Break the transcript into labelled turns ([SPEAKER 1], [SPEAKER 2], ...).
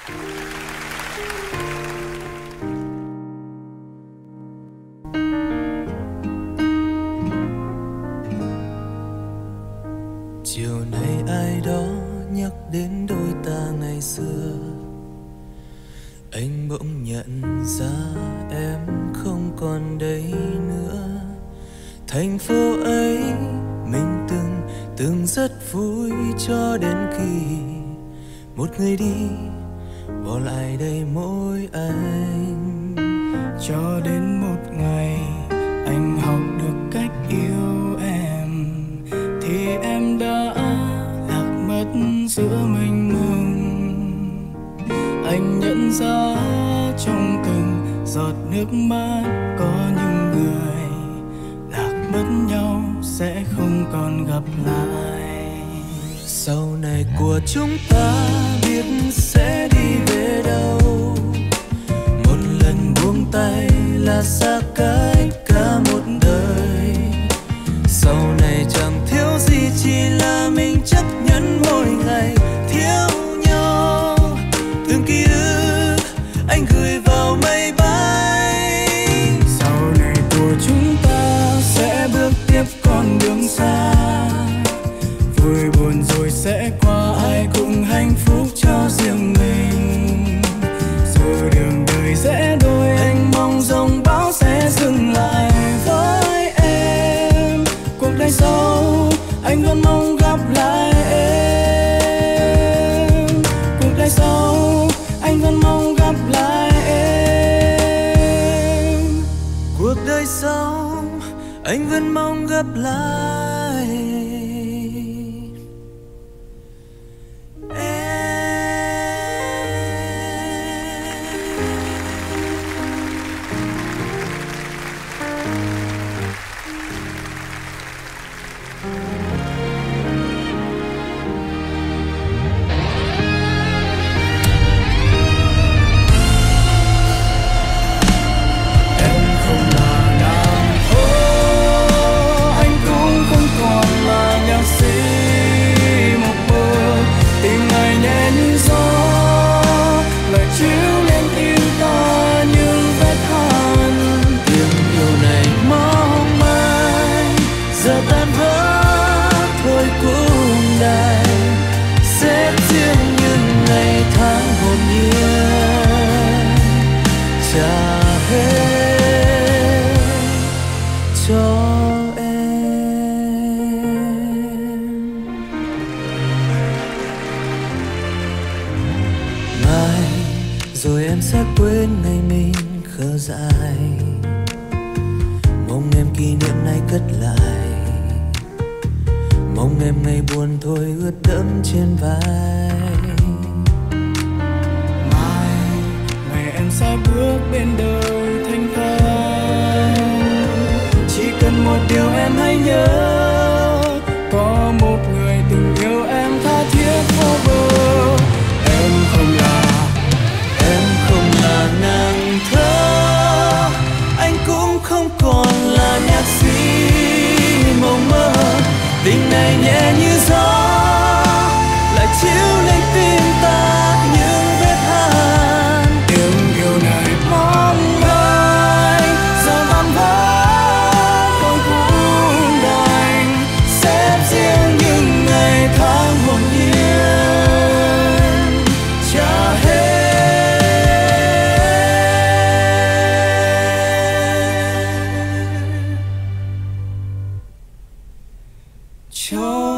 [SPEAKER 1] Chiều nay ai đó nhắc đến đôi ta ngày xưa, anh bỗng nhận ra em không còn đây nữa. Thành phố ấy mình từng rất vui cho đến khi một người đi bỏ lại đây mỗi anh.
[SPEAKER 2] Cho đến một ngày anh học được cách yêu em, thì em đã lạc mất giữa mênh mông. Anh nhận ra trong từng giọt nước mắt có những người lạc mất nhau sẽ không còn gặp lại.
[SPEAKER 1] Sau này của chúng ta biết sẽ đi về đâu, một lần buông tay là xa cách cả một đời. Sau này chẳng thiếu gì, chỉ là mình chấp nhận mỗi ngày thiếu nhau. Từng ký ức anh gửi vào mây bay.
[SPEAKER 2] Sau này của chúng ta sẽ bước tiếp con đường xa, vui buồn rồi sẽ qua, ai cũng hạnh phúc cho riêng mình. Rồi đường đời sẽ đôi, anh mong dòng bão sẽ dừng lại với em. Cuộc đời sau anh vẫn mong gặp lại em. Cuộc đời sau anh vẫn mong gặp lại em.
[SPEAKER 1] Cuộc đời sau anh vẫn mong gặp lại em. Rồi em sẽ quên ngày mình khờ dại, mong em kỷ niệm này cất lại, mong em ngày buồn thôi ướt đẫm trên vai.
[SPEAKER 2] Mai ngày em sẽ bước bên đời thanh thang, chỉ cần một điều em hãy nhớ, có một người từng yêu em tha thiết vô bờ. Em không là
[SPEAKER 1] nàng thơ, anh cũng không còn là nhạc sĩ mộng mơ. Tình này nhẹ như gió lại chiếu lên tim ta những vết hằn.
[SPEAKER 2] tiếng yêu này mong manh giờ tan vỡ không cũng đành, xếp riêng những ngày tháng hồn nhiên trả hết. Cho